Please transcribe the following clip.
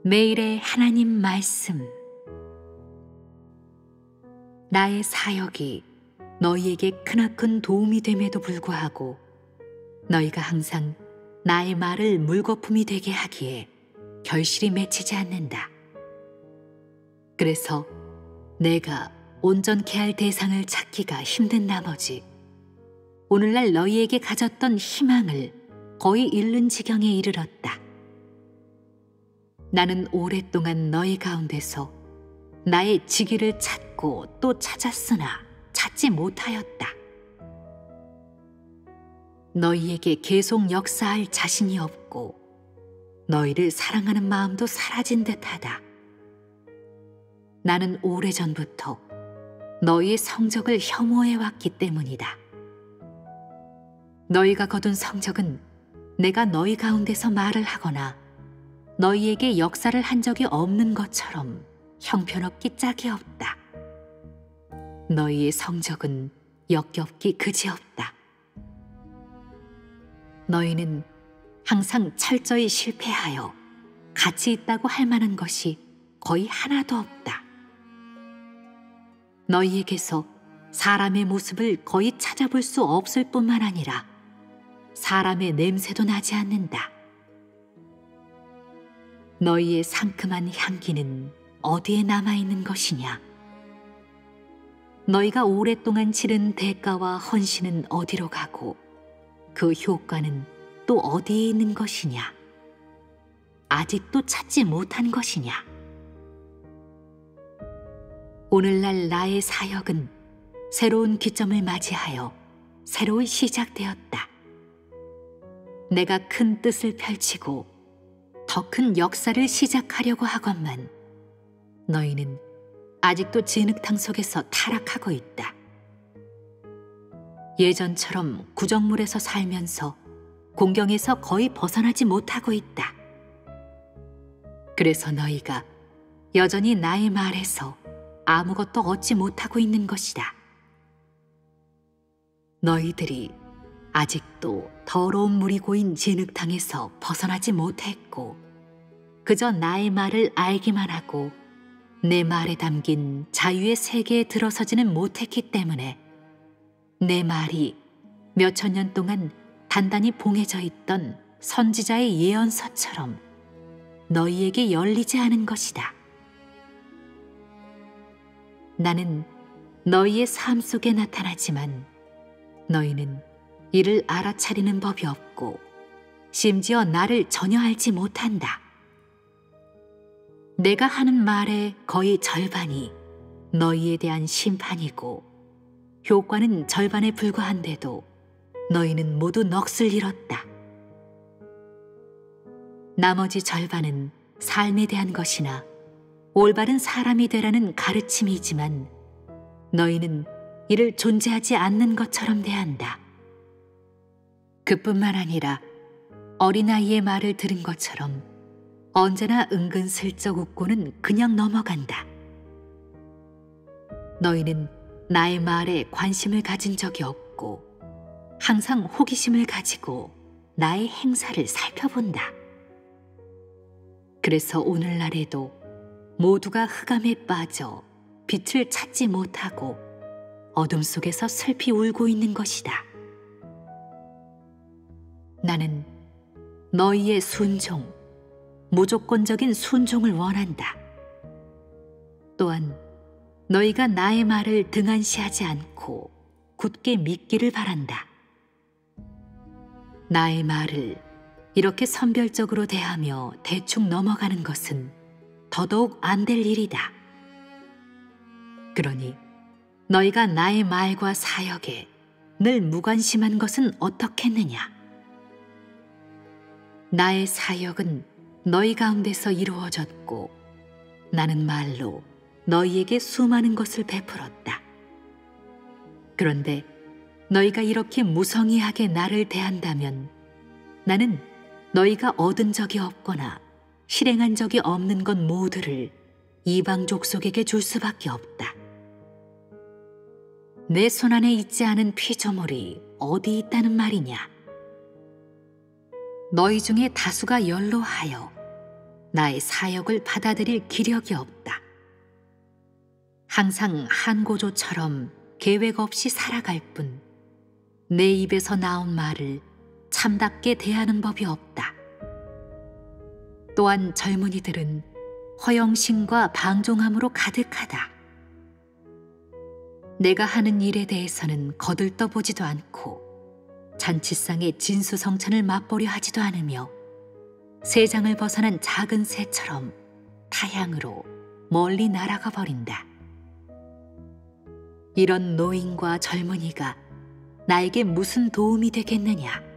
매일의 하나님 말씀. 나의 사역이 너희에게 크나큰 도움이 됨에도 불구하고 너희가 항상 나의 말을 물거품이 되게 하기에 결실이 맺히지 않는다. 그래서 내가 온전케 할 대상을 찾기가 힘든 나머지 오늘날 너희에게 가졌던 희망을 거의 잃는 지경에 이르렀다. 나는 오랫동안 너희 가운데서 나의 지기를 찾고 또 찾았으나 찾지 못하였다. 너희에게 계속 역사할 자신이 없고 너희를 사랑하는 마음도 사라진 듯하다. 나는 오래전부터 너희의 성적을 혐오해왔기 때문이다. 너희가 거둔 성적은 내가 너희 가운데서 말을 하거나 너희에게 역사를 한 적이 없는 것처럼 형편없기 짝이 없다. 너희의 성적은 역겹기 그지없다. 너희는 항상 철저히 실패하여 가치 있다고 할 만한 것이 거의 하나도 없다. 너희에게서 사람의 모습을 거의 찾아볼 수 없을 뿐만 아니라 사람의 냄새도 나지 않는다. 너희의 상큼한 향기는 어디에 남아있는 것이냐? 너희가 오랫동안 치른 대가와 헌신은 어디로 가고 그 효과는 또 어디에 있는 것이냐? 아직도 찾지 못한 것이냐? 오늘날 나의 사역은 새로운 기점을 맞이하여 새로이 시작되었다. 내가 큰 뜻을 펼치고 더 큰 역사를 시작하려고 하건만 너희는 아직도 진흙탕 속에서 타락하고 있다. 예전처럼 구정물에서 살면서 공경에서 거의 벗어나지 못하고 있다. 그래서 너희가 여전히 나의 말에서 아무것도 얻지 못하고 있는 것이다. 너희들이 아직도 더러운 물이 고인 진흙탕에서 벗어나지 못했고 그저 나의 말을 알기만 하고 내 말에 담긴 자유의 세계에 들어서지는 못했기 때문에 내 말이 몇천 년 동안 단단히 봉해져 있던 선지자의 예언서처럼 너희에게 열리지 않은 것이다. 나는 너희의 삶 속에 나타나지만 너희는 이를 알아차리는 법이 없고 심지어 나를 전혀 알지 못한다. 내가 하는 말의 거의 절반이 너희에 대한 심판이고 효과는 절반에 불과한데도 너희는 모두 넋을 잃었다. 나머지 절반은 삶에 대한 것이나 올바른 사람이 되라는 가르침이지만 너희는 이를 존재하지 않는 것처럼 대한다. 그뿐만 아니라 어린아이의 말을 들은 것처럼 언제나 은근슬쩍 웃고는 그냥 넘어간다. 너희는 나의 말에 관심을 가진 적이 없고 항상 호기심을 가지고 나의 행사를 살펴본다. 그래서 오늘날에도 모두가 흑암에 빠져 빛을 찾지 못하고 어둠 속에서 슬피 울고 있는 것이다. 나는 너희의 순종, 무조건적인 순종을 원한다. 또한 너희가 나의 말을 등한시하지 않고 굳게 믿기를 바란다. 나의 말을 이렇게 선별적으로 대하며 대충 넘어가는 것은 더더욱 안 될 일이다. 그러니 너희가 나의 말과 사역에 늘 무관심한 것은 어떻겠느냐? 나의 사역은 너희 가운데서 이루어졌고 나는 말로 너희에게 수많은 것을 베풀었다. 그런데 너희가 이렇게 무성의하게 나를 대한다면 나는 너희가 얻은 적이 없거나 실행한 적이 없는 것 모두를 이방 족속에게 줄 수밖에 없다. 내 손안에 있지 않은 피조물이 어디 있다는 말이냐? 너희 중에 다수가 연로하여 나의 사역을 받아들일 기력이 없다. 항상 한고조처럼 계획 없이 살아갈 뿐 내 입에서 나온 말을 참답게 대하는 법이 없다. 또한 젊은이들은 허영심과 방종함으로 가득하다. 내가 하는 일에 대해서는 거들떠보지도 않고 잔치상의 진수성찬을 맛보려 하지도 않으며 세상을 벗어난 작은 새처럼 타향으로 멀리 날아가 버린다. 이런 노인과 젊은이가 나에게 무슨 도움이 되겠느냐?